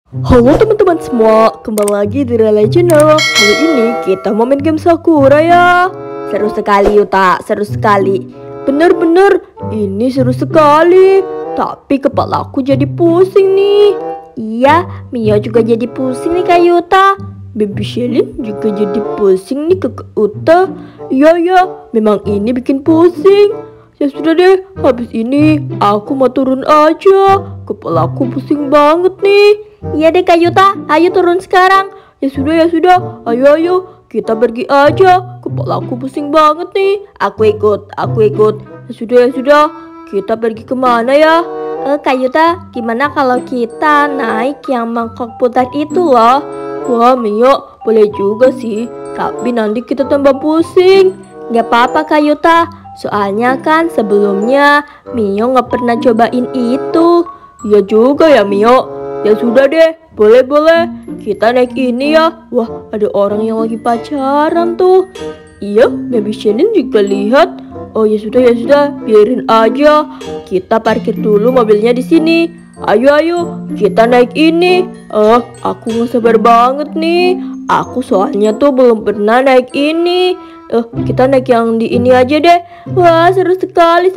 Halo teman-teman semua, kembali lagi di Relay Channel. Kali ini kita mau main game Sakura ya. Seru sekali Yuta, seru sekali. Bener-bener, ini seru sekali. Tapi kepalaku jadi pusing nih. Iya, Mio juga jadi pusing nih Kak Yuta. Baby Shelin juga jadi pusing nih Kakak Uta. Iya, memang ini bikin pusing. Ya sudah deh, habis ini aku mau turun aja. Kepalaku pusing banget nih. Iya deh Kak Yuta, ayo turun sekarang. Ya sudah, ayo kita pergi aja. Kepalaku pusing banget nih. Aku ikut. Ya sudah, kita pergi kemana ya? Kak Yuta, gimana kalau kita naik yang mangkok putar itu loh? Wah Mio, boleh juga sih. Tapi nanti kita tambah pusing. Gak apa-apa Kak Yuta, soalnya kan sebelumnya Mio gak pernah cobain itu. Ya juga ya Mio. Ya sudah deh, boleh. Kita naik ini ya. Wah, ada orang yang lagi pacaran tuh. Iya, Baby Shannon juga lihat. Oh ya sudah, biarin aja. Kita parkir dulu mobilnya di sini. Ayo, kita naik ini. Aku gak sabar banget nih. Aku soalnya tuh belum pernah naik ini. Kita naik yang di ini aja deh. Wah, seru sekali.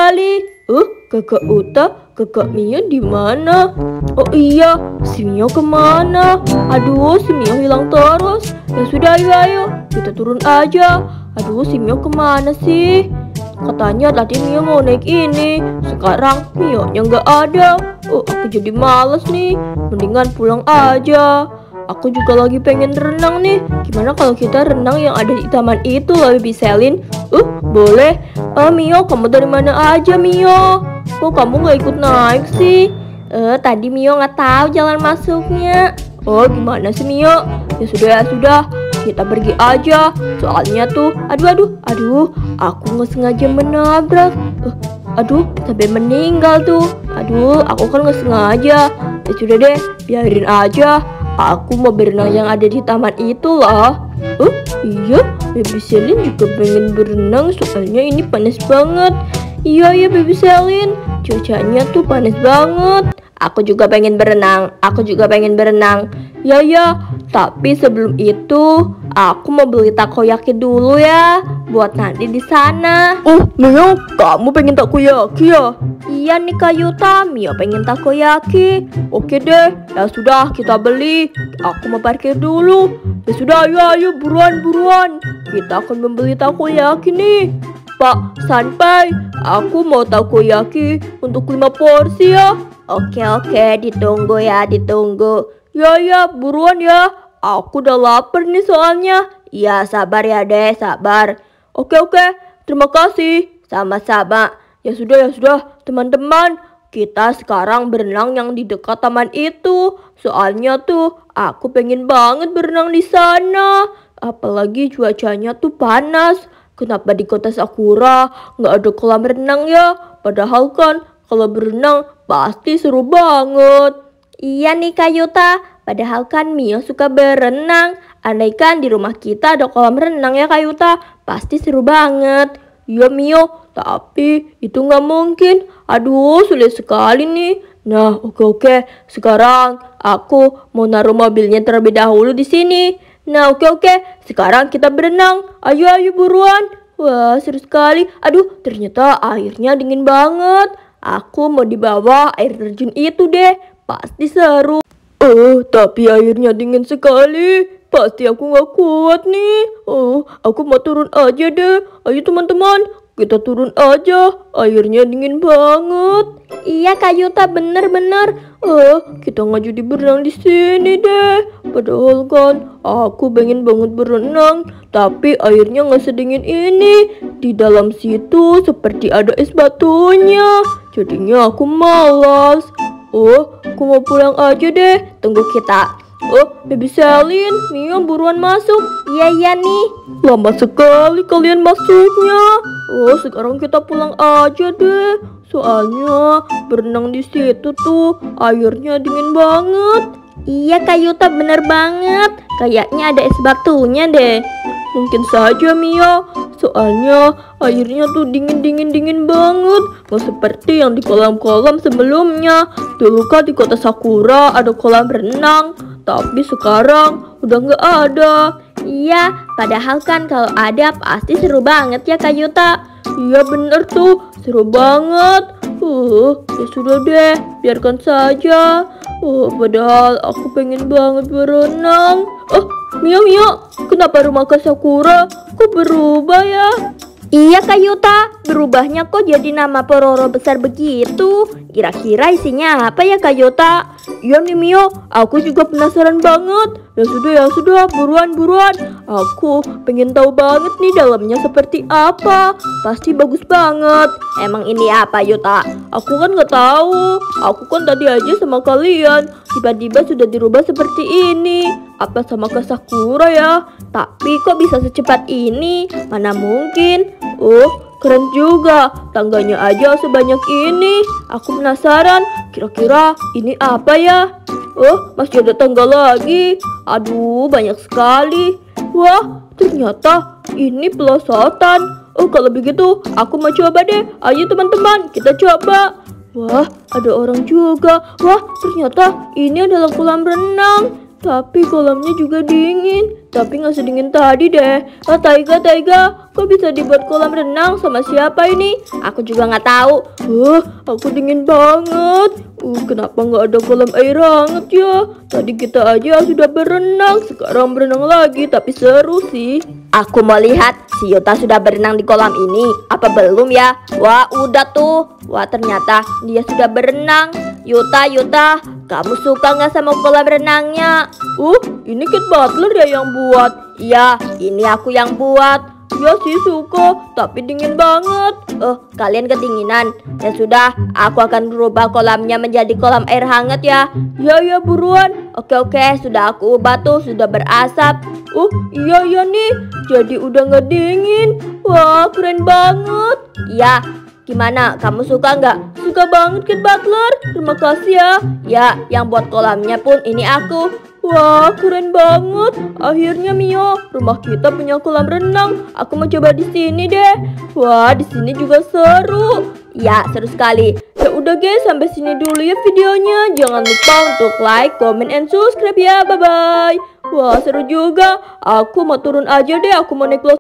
Kakak Uta, Kakak Mio di mana? Oh iya, si Mio kemana? Aduh, si Mio hilang terus. Ya sudah, ayo, kita turun aja. Aduh, si Mio kemana sih? Katanya tadi Mio mau naik ini. Sekarang Mio-nya nggak ada. Aku jadi males nih. Mendingan pulang aja. Aku juga lagi pengen renang nih. Gimana kalau kita renang yang ada di taman itu loh, Baby Shelin? Boleh. Mio, kamu dari mana aja Mio? Kok kamu gak ikut naik sih? Tadi Mio nggak tahu jalan masuknya. Gimana sih Mio? Ya sudah, kita pergi aja. Soalnya tuh, aduh, aku nggak sengaja menabrak. Sampai meninggal tuh. Aduh, aku kan nggak sengaja. Ya sudah deh, biarin aja. Aku mau berenang yang ada di taman itu loh. Iya, Baby Shelin juga pengen berenang soalnya ini panas banget. Iya Baby Shelin, cuacanya tuh panas banget. Aku juga pengen berenang. Ya, tapi sebelum itu aku mau beli takoyaki dulu ya, buat nanti di sana. Mio, kamu pengen takoyaki ya? Iya nih Kak Yuta, Mio pengen takoyaki. Oke deh, ya sudah kita beli. Aku mau parkir dulu. Ya sudah, ayo buruan. Kita akan membeli takoyaki nih. Pak Sanpai, aku mau takoyaki untuk 5 porsi ya. Oke, ditunggu ya. Ya, buruan ya. Aku udah lapar nih soalnya. Ya, sabar ya deh, sabar. Oke, terima kasih. Sama-sama. Ya sudah, teman-teman. Kita sekarang berenang yang di dekat taman itu. Soalnya tuh, aku pengen banget berenang di sana. Apalagi cuacanya tuh panas. Kenapa di kota Sakura nggak ada kolam renang ya? Padahal kan kalau berenang pasti seru banget. Iya nih Kak Yuta, padahal kan Mio suka berenang. Andaikan di rumah kita ada kolam renang ya Kak Yuta, pasti seru banget. Iya Mio, tapi itu nggak mungkin. Aduh, sulit sekali nih. Nah, oke. Sekarang aku mau naruh mobilnya terlebih dahulu di sini. Nah, oke. Sekarang kita berenang. Ayo buruan. Wah, seru sekali. Aduh, ternyata airnya dingin banget. Aku mau di bawah air terjun itu deh. Pasti seru. Tapi airnya dingin sekali. Pasti aku nggak kuat nih. Aku mau turun aja deh. Ayo teman-teman, kita turun aja. Airnya dingin banget. Iya Kak Yuta, bener. Kita nggak jadi berenang di sini deh. Padahal kan aku pengen banget berenang, tapi airnya nggak sedingin ini. Di dalam situ seperti ada es batunya. Jadinya aku malas. Aku mau pulang aja deh. Tunggu kita. Baby Shelin, Mio buruan masuk. Iya nih. Lama sekali kalian masuknya. Sekarang kita pulang aja deh. Soalnya berenang di situ tuh airnya dingin banget. Iya Kak Yuta, bener banget. Kayaknya ada es batunya deh. Mungkin saja Mio. Soalnya airnya tuh dingin banget. Nggak seperti yang di kolam-kolam sebelumnya. Dulu kan di kota Sakura ada kolam renang, tapi sekarang udah nggak ada. Iya, padahal kan kalau ada pasti seru banget ya Kak Yuta. Iya bener tuh, seru banget. Ya sudah deh, biarkan saja. Padahal aku pengen banget berenang. Mio, kenapa rumah Kak Sakura kok berubah ya? Iya Kak Yuta, berubahnya kok jadi nama Pororo besar begitu. Kira-kira isinya apa ya Kak Yuta? Iya nih Mio, aku juga penasaran banget. Ya sudah, buruan. Aku pengen tahu banget nih dalamnya seperti apa. Pasti bagus banget. Emang ini apa Yuta? Aku kan nggak tahu. Aku kan tadi aja sama kalian. Tiba-tiba sudah dirubah seperti ini. Apa sama Kak Sakura ya? Tapi kok bisa secepat ini? Mana mungkin? Keren juga. Tangganya aja sebanyak ini. Aku penasaran. Kira-kira ini apa ya? Masih ada tangga lagi. Aduh, banyak sekali. Wah, ternyata ini pelosotan. Kalau begitu aku mau coba deh. Ayo teman-teman, kita coba. Wah, ada orang juga. Wah, ternyata ini adalah kolam renang. Tapi kolamnya juga dingin. Tapi nggak sedingin tadi deh. Taiga, kok bisa dibuat kolam renang sama siapa ini? Aku juga nggak tahu. Aku dingin banget. Kenapa nggak ada kolam air hangat ya? Tadi kita aja sudah berenang, sekarang berenang lagi. Tapi seru sih. Aku mau lihat si Yuta sudah berenang di kolam ini. Apa belum ya? Wah, udah tuh. Wah, ternyata dia sudah berenang. Yuta, kamu suka nggak sama kolam renangnya? Ini Kid Butler ya yang buat. Iya, ini aku yang buat. Ya sih suka, tapi dingin banget. Kalian kedinginan. Ya sudah, aku akan berubah kolamnya menjadi kolam air hangat ya. Ya buruan. Oke, sudah aku ubah tuh, sudah berasap. Iya nih, jadi udah nggak dingin. Wah, keren banget. Iya, gimana? Kamu suka nggak? Suka banget Kid Butler. Terima kasih ya. Ya, yang buat kolamnya pun ini aku. Wah, keren banget. Akhirnya Mio, rumah kita punya kolam renang. Aku mau coba di sini deh. Wah, di sini juga seru. Ya, seru sekali. Ya udah guys, sampai sini dulu ya videonya. Jangan lupa untuk like, comment, and subscribe ya. Bye bye. Wah, seru juga. Aku mau turun aja deh. Aku mau naik